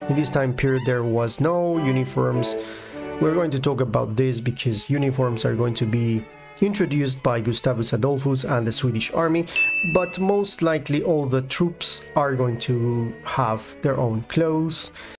In this time period there was no uniforms. We're going to talk about this because uniforms are going to be introduced by Gustavus Adolphus and the Swedish army, but most likely all the troops are going to have their own clothes.